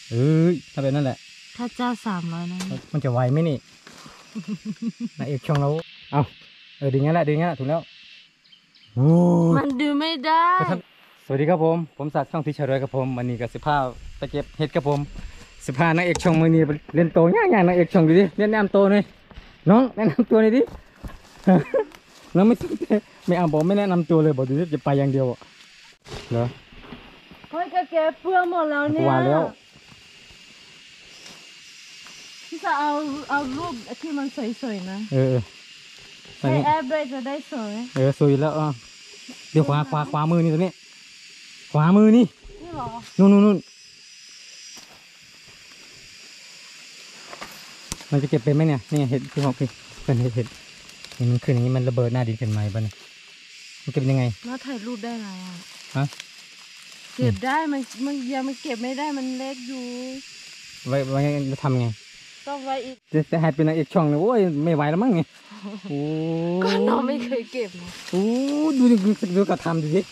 ถ้าเป็นนั่นแหละถ้าเจ้า300นะมันจะไหวไหมนี่นายเอกช่องเราเอาดึงงั้นแหละถูกแล้วมันดึงไม่ได้สวัสดีครับผมศักดิ์ช่องที่เฉลยครับผมวันนี้กับ15ไปเก็บเห็ดครับผม15นางเอกช่องมือนี้เล่นโตง่ายๆนางเอกช่องดูดิเล่นแนะนำโตเลยน้องแนะนำตัวเลยดิน้องไม่เอาบอกไม่แนะนำตัวเลยบอกดูดิจะไปอย่างเดียวเหรอเฮ้ยก็เก็บเปลือกหมดแล้วเนี่ยว่าแล้วพี่จะเอารูปที่มันสวยๆนะใช้แอปด้วยจะได้สวยสวยแล้วเดี๋ยวขวามือนี่ตัวนี้ขวามือนี่นี่หรอนู่นมันจะเก็บเป็นไหมเนี่ยนี่เห็ดที่เขาเป็นเห็ดมันขึ้นอย่างนี้มันระเบิดหน้าดินขึ้นมาบ้านี่มันเก็บยังไงแล้วถ่ายรูปได้ไงฮะเก็บได้มันยังมันเก็บไม่ได้มันเล็กอยู่ไว้จะทำไงต้องไว้อีกจะให้เป็นนางเอกช่องเลยโอ้ยไม่ไหวแล้วมั้งไงก็น้องไม่เคยเก็บนะดูกระทำดูสิ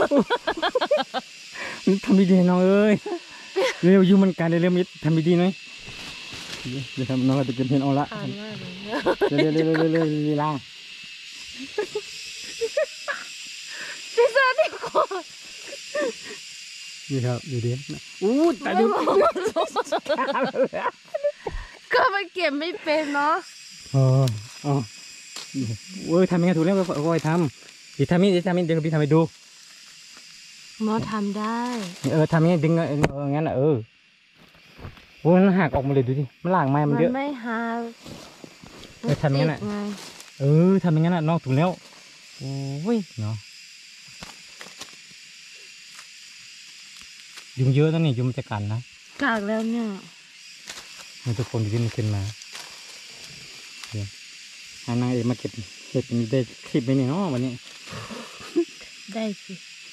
ทำดีๆน้องเอ้ยเร็วยุ่มันการเร็วมิดทำดีๆหน่อยเดี๋ยวทำน้องจะเก็บเห็นเอาละเร็วลีลาพี่ซาดิโก้นี่ครับดูดิตายดูก็มันเก็บไม่เป็นเนาะทำยังไงถูกแล้วโอ้ยทำทำนี่เดี๋ยวพี่ทำไปดูหมอทำได้ทำยังไงดึงงั้นมันหักออกมาเลยดูดิมันหลากไม้มันเยอะไม่หักทำงั้นทำงั้นนอกถูกแล้วโอ้ยเนาะยุงเยอะแล้วนี่ยุงจะกัดนะกัดแล้วเนี่ยมันทุกคนที่มันขึ้นมาหานางเอกมาเก็บเห็ดมีได้คลิปไหมเนี่ยเนาะวันนี้ได้สิ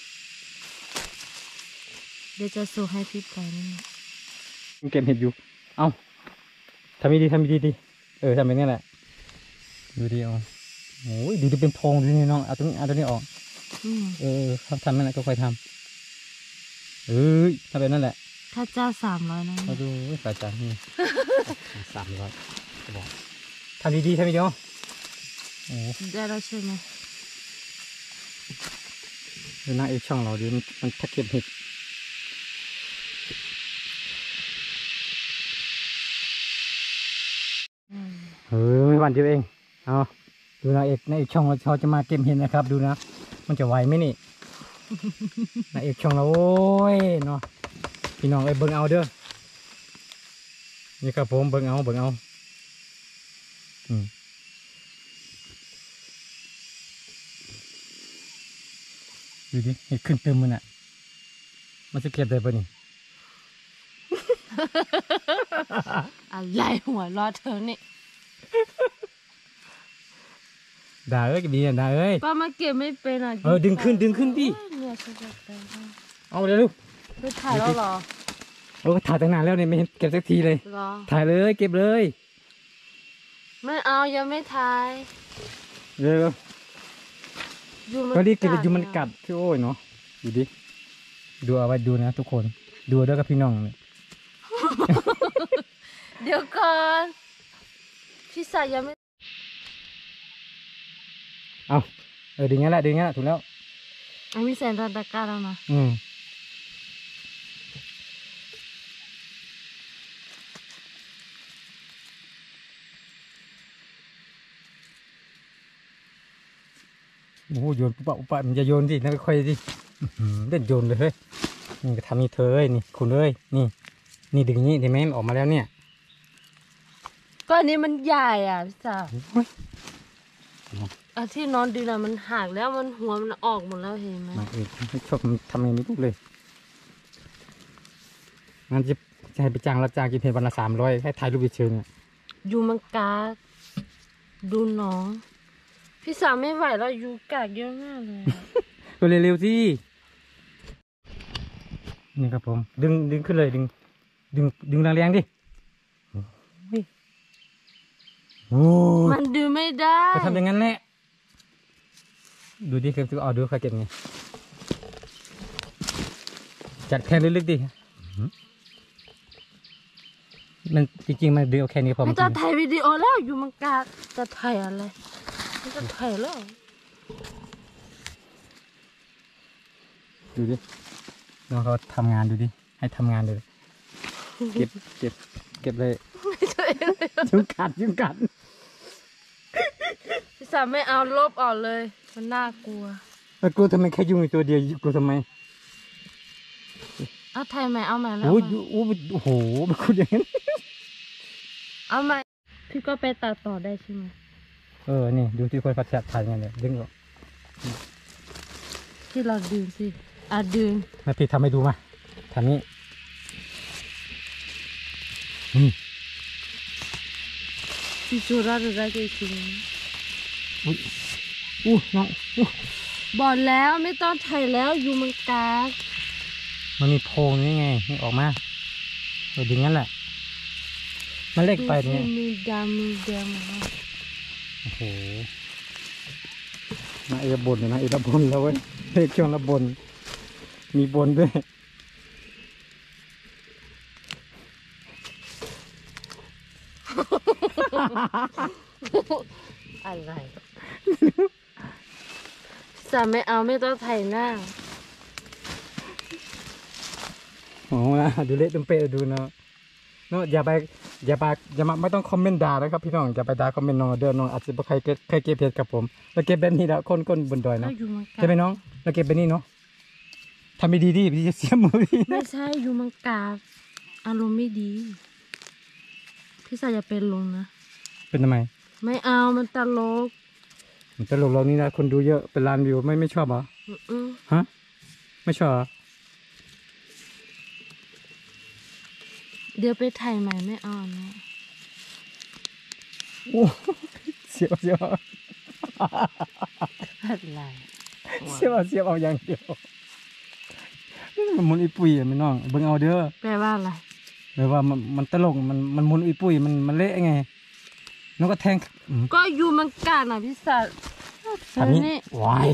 เดี๋ยวจะส่งให้พี่ไปนี่เก็บเห็ดอยู่เอาทำดีทำแบบนี้แหละดูดิโอ้ยดูดิเป็นทองดูนี่น้องเอาตัวนี้ออกทำนั่นแหละก็ค่อยทำทำแบบนั่นแหละถ้าเจ้า300นะมาดูสายจานนี่300จะบอกทำดีๆได้แล้วใช่ไหมดูนางเอกช่องเราดิมันถ้าเก็บเห็ดไม่หวั่นเดียวเองเอาดูนางเอกช่องเราจะมาเก็บเห็ดนะครับดูนะมันจะไหวไหมนี่นางเอกช่องเราโอ้ยเนาะพี่น้องเบิ่งเอาเด้อนี่ครับผมเบิ่งเอาดูดิเห็ดขึ้นเติมมันมันจะเก็บได้ปะนี่อะไรหัวรอเธอเนี่ยด่าจะมีด่าป้ามาเก็บไม่เป็นดึงขึ้นดิเอาเร็วไปถ่ายแล้วหรอถ่ายตั้งนานแล้วเนี่ยไม่เห็นเก็บสักทีเลยถ่ายเลยเก็บเลยไม่เอายังไม่ถ่ายเร็วก็รีบเก็บอยู่มันกัดโอ้ยเนาะดูดิดูเอาไว้ดูนะทุกคนดูด้วยกับพี่น้องเดี๋ยวก่อนพี่สายยังไม่ดึงงั้นแหละถูกแล้วมีแสนตะกร้าแล้วนะโอ้โยนปุ๊บมันจะโยนสินั่นค่อยสิเล่นโยนเลยเฮ้ยนี่ก็ทำนี่เธอนี่คุณเลยนี่ดึงนี้เห็นไหมมันออกมาแล้วเนี่ยก็อันนี้มันใหญ่พี่สาวที่นอนดีนะมันหักแล้วมันหัวมันออกหมดแล้วเห็นไหมไม่ชอบทำอย่างนี้ทุกเลยงั้นจะให้ไปจ้างรับจ้างกินเพลวันละ300ให้ถ่ายรูปเฉยเนี่ยยูมันกาดูน้องพี่สาวไม่ไหวแล้วยูกากเยอะมากเลยก็เร็วๆสินี่ครับผมดึงขึ้นเลยดึงแรงๆดิมันดึงไม่ได้จะทำอย่างนั้นแหละดูดิคือดูใครเก็บไงจัดแทนลึกๆดิมันจริงๆมันเดียวแค่นี้พอไม่จะถ่ายวิดีโอแล้วอยู่มังกาจะถ่ายอะไรไม่จะถ่ายแล้วดูดิน้องเขาทำงานดูดิให้ทำงานเลยเก็บเลยไม่ใช่เลยยุงกัดพี่สาวไม่เอาลบออกเลยมันน่ากลัวแล้วกูทำไมแค่ยุงตัวเดียวกูทำไมเอาถ่ายใหม่เอาใหม่แล้วโอ้โหมันคุณอย่างนั้นเอาใหม่พี่ก็ไปตัดต่อได้ใช่ไหมนี่ดูที่คนพัดจัดถ่ายยังไงเนี่ยดึงออกที่เราดึงสิดึงมาพี่ทำให้ดูมาทำนี้นี่พี่จูราดูได้จริงน้องบอกแล้วไม่ต้องถ่ายแล้วอยู่มังกามันมีโพรงนี่ไงนี่ออกมาดึงงั้นแหละมันเล็กไปเนี่ยมีดำโอ้โหมาเอระบนเลยนะเอระบนแล้วเว้ยเลขช่วงระบนมีบนด้วยอะไรสามไม่เอาไม่ต้องถ่ายหน้าโอ้นะดูเละตุ้มเป๊ะดูเนาะอย่ามาไม่ต้องคอมเมนต์ด่านะครับพี่น้องอย่าไปด่าคอมเมนต์น้องเด้อน้องอาจจะไม่เคยเก็บเพจกับผมแล้วเก็บแบบนี้แล้วคนบนดอยก็เนาะอยู่มังกาใช่ไหมน้องแล้วเก็บแบบนี้เนาะทำไม่ดีพี่จะเสียมือพี่ไม่ใช่อยู่มังกาอารมณ์ไม่ดีพี่สาวอย่าเป็นลงนะเป็นทำไมไม่เอามันตลกตลกเรานี่นะคนดูเยอะเป็นล้านวิวไม่ชอบเหรออือฮะไม่ชอบเหรอเดี๋ยวไปถ่ายใหม่ไม่เอานะโอ้เสียวอะไรเสียวเอาอย่างเดียวมันมุนอีปุยอ่ะพี่น้องเบิ่งเอาเด้อแปลว่าอะไรแปลว่ามันตลกมันมุนอีปุยมันเละไงน้องก็แทงก็อยู่มังกาน่ะพี่สาวทำนี้วาย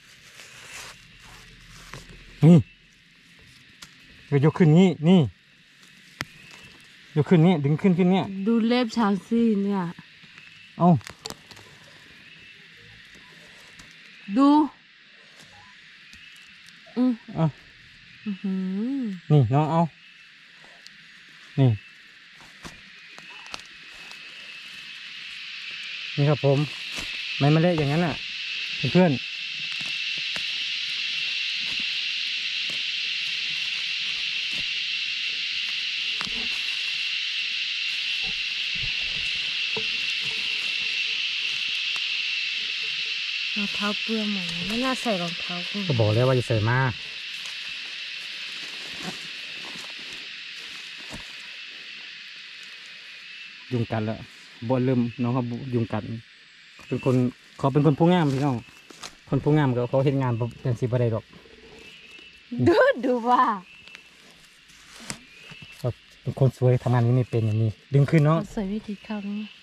นี่ก็ยกขึ้นนี่ยกขึ้นนี่ดึงขึ้นเนี่ยดูเล็บชาวซี่เนี่ยเอาดูเอาหือนี่น้องเอานี่ครับผมไม่มาเละอย่างนั้นอ่ะเพื่อนรองเท้าเปื้อนหมดไม่น่าใส่รองเท้าคุณก็บอกแล้วว่าจะใส่มายุงกัดแล้วบ่เริ่มน้องเขายุงกัดเป็นคนเขาเป็นคนผู้งามพี่น้องคนผู้งามเขาเห็นงานเป็นสิบอะไรหรอกดูว่าเขาเป็นคนสวยทำงานนี้ไม่เป็นอย่างนี้ดึงขึ้นเนาะใส่วิธีครั้ง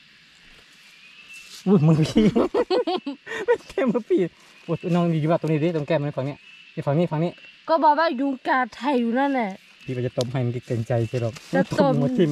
อุ้ยมือพี่ ไม่ใช่มือพี่โอ้ยน้องอยู่แบบตรงนี้ดิตรงแก้มมันฝั่งนี้ฝั่งนี้ก็บอกว่ายุงกัดไทยอยู่นั่นแหละพี่ก็จะต้มให้มันเกรงใจใช่หรอกจะต้มหัวทิ่ม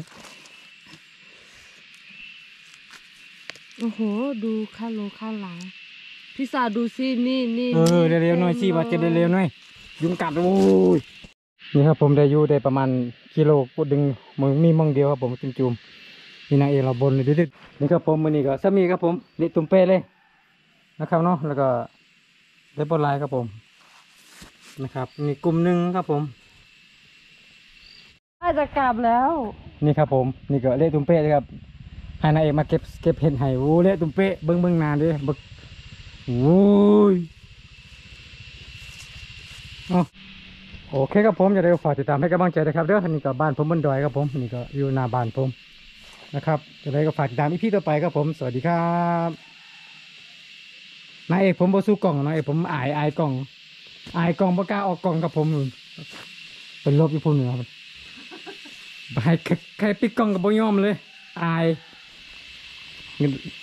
โอ้โหดูข้างโลข้างหลังพี่สาวดูสินี่เร็วๆหน่อยสิว่าเก็บเร็วๆหน่อยยุงกัดโอ้ยนี่ครับผมได้อยู่ได้ประมาณกิโลกูดึงมือมีมองเดียวครับผมจุ่มๆนี่นางเอกเราบนเลยดินี่ครับผมมือนี้ก็สามีครับผมเด็ดตุ่มเป้เลยนะครับเนาะแล้วก็ได้บอลลายครับผมนะครับนี่กลุ่มหนึ่งครับผมน่าจะกลับแล้วนี่ครับผมนี่ก็เละตุ่มเป้เลยครับให้นางเอกมาเก็บเห็ดให้โอ้เละตุ่มเป้เบิ้งนานดิบึกโอ้ยโอเคครับผมอย่าลืมฝากติดตามให้กำลังใจนะครับเด้อนี่ก็บ้านผมบนดอยครับผมนี่ก็อยู่หน้าบ้านผมนะครับจะได้ก็ฝากติดตามอีพีต่อไปครับผมสวัสดีครับนายเอกผมบสู้กล่องนายเอกผมอายกล่องบ่กล้าออกกล่องกับผมเป็นลบอยู่พุ่นเหนือครับใครปิดกล่องกับบ่ยอมเลยอาย